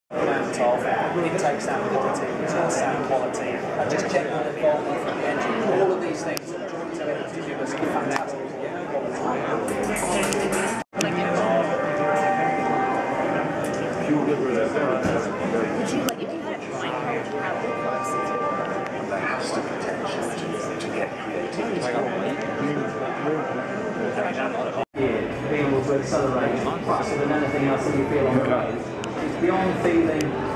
amount of intake sound quality, return sound quality, and just general involvement from the engine. All of these things are joined together to give us a fantastic quality. There has to be tension to get creativity. Being able to accelerate faster than anything else that you feel on the road. It's beyond feeling